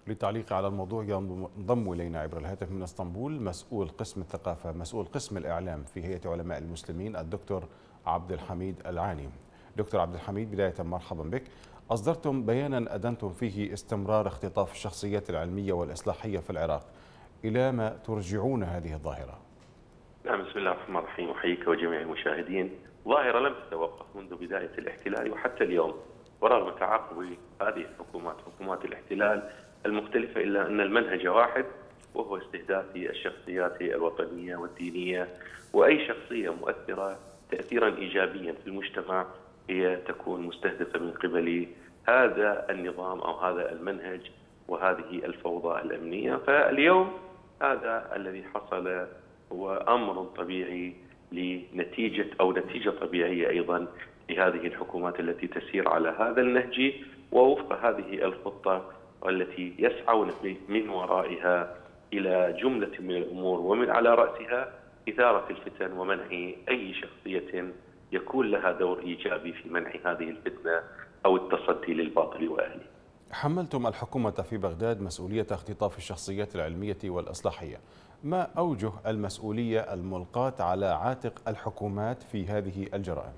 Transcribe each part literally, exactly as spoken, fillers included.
للتعليق على الموضوع ينضم إلينا عبر الهاتف من اسطنبول مسؤول قسم الثقافة مسؤول قسم الإعلام في هيئة علماء المسلمين الدكتور عبد الحميد العاني. دكتور عبد الحميد، بداية مرحبا بك. أصدرتم بيانا أدنتم فيه استمرار اختطاف الشخصيات العلمية والإصلاحية في العراق، إلى ما ترجعون هذه الظاهرة؟ نعم، بسم الله الرحمن الرحيم، أحييك وجميع المشاهدين. ظاهرة لم تتوقف منذ بداية الاحتلال وحتى اليوم، ورغم تعاقب هذه الحكومات حكومات الاحتلال المختلفة، إلا أن المنهج واحد، وهو استهداف الشخصيات الوطنية والدينية، وأي شخصية مؤثرة تأثيرا إيجابيا في المجتمع هي تكون مستهدفة من قبل هذا النظام أو هذا المنهج وهذه الفوضى الأمنية. فاليوم هذا الذي حصل هو أمر طبيعي لنتيجة أو نتيجة طبيعية أيضا لهذه الحكومات التي تسير على هذا النهج ووفق هذه الخطة، والتي يسعون من ورائها إلى جملة من الأمور، ومن على رأسها إثارة الفتن ومنع أي شخصية يكون لها دور إيجابي في منع هذه الفتنة أو التصدي للباطل وأهله. حملتم الحكومة في بغداد مسؤولية اختطاف الشخصيات العلمية والإصلاحية، ما أوجه المسؤولية الملقاة على عاتق الحكومات في هذه الجرائم؟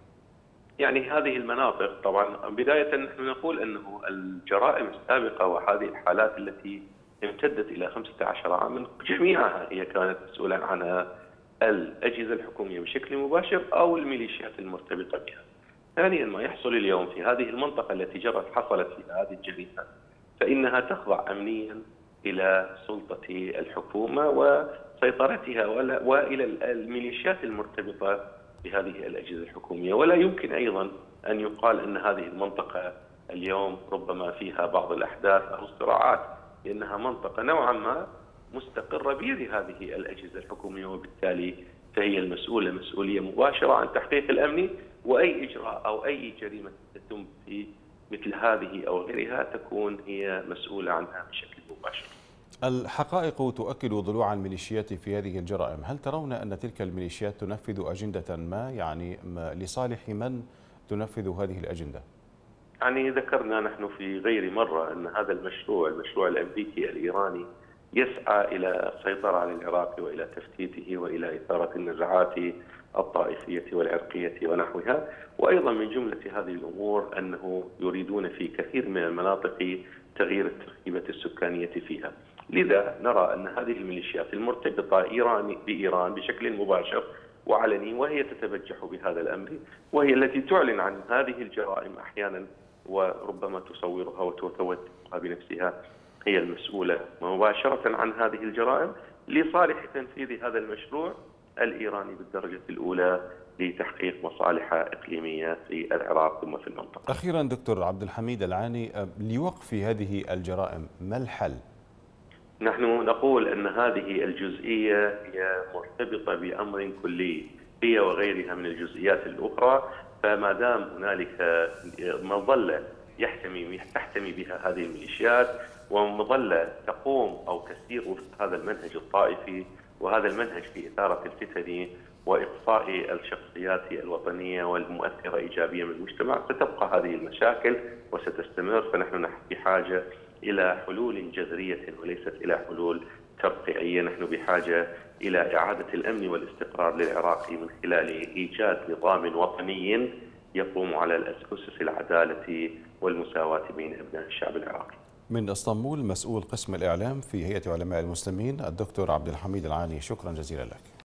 يعني هذه المناطق طبعا بداية نحن نقول أنه الجرائم السابقة وهذه الحالات التي امتدت إلى خمسة عشر عاما جميعها هي كانت مسؤولة عنها الأجهزة الحكومية بشكل مباشر أو الميليشيات المرتبطة بها. ثانيا، ما يحصل اليوم في هذه المنطقة التي جرت حصلت فيها هذه الجريمة فإنها تخضع أمنيا إلى سلطة الحكومة وسيطرتها وإلى الميليشيات المرتبطة بهذه الأجهزة الحكومية. ولا يمكن أيضا أن يقال أن هذه المنطقة اليوم ربما فيها بعض الأحداث أو الصراعات، لأنها منطقة نوعا ما مستقرة بيد هذه الأجهزة الحكومية، وبالتالي فهي المسؤولة مسؤولية مباشرة عن تحقيق الأمن، وأي إجراء أو أي جريمة تتم في مثل هذه أو غيرها تكون هي مسؤولة عنها بشكل مباشر. الحقائق تؤكد ضلوع الميليشيات في هذه الجرائم. هل ترون أن تلك الميليشيات تنفذ أجندة ما، يعني لصالح من تنفذ هذه الأجندة؟ يعني ذكرنا نحن في غير مرة أن هذا المشروع المشروع الأمريكي الإيراني يسعى إلى السيطرة على العراق وإلى تفتيته وإلى إثارة النزاعات الطائفية والعرقية ونحوها. وأيضا من جملة هذه الأمور أنه يريدون في كثير من المناطق تغيير التركيبة السكانية فيها. لذا نرى أن هذه الميليشيات المرتبطة إيراني بإيران بشكل مباشر وعلني، وهي تتبجح بهذا الأمر، وهي التي تعلن عن هذه الجرائم أحيانا وربما تصورها وتوثقها بنفسها، هي المسؤولة مباشرة عن هذه الجرائم لصالح تنفيذ هذا المشروع الإيراني بالدرجة الأولى لتحقيق مصالح إقليمية في العراق ثم في المنطقة. أخيرا دكتور عبد الحميد العاني، لوقف هذه الجرائم ما الحل؟ نحن نقول أن هذه الجزئية هي مرتبطة بأمر كلي هي وغيرها من الجزئيات الأخرى، فما دام هنالك مظلة يحتمي تحتمي بها هذه الميليشيات ومظلة تقوم أو تسير وفق هذا المنهج الطائفي وهذا المنهج في إثارة الفتن وإقصاء الشخصيات الوطنية والمؤثرة إيجابية من المجتمع، ستبقى هذه المشاكل وستستمر. فنحن بحاجة إلى حلول جذرية وليست إلى حلول ترقيعية. نحن بحاجة إلى إعادة الأمن والاستقرار للعراق من خلال إيجاد نظام وطني يقوم على الأسس العدالة والمساواة بين أبناء الشعب العراقي. من اسطنبول مسؤول قسم الإعلام في هيئة علماء المسلمين الدكتور عبد الحميد العاني، شكرا جزيلا لك.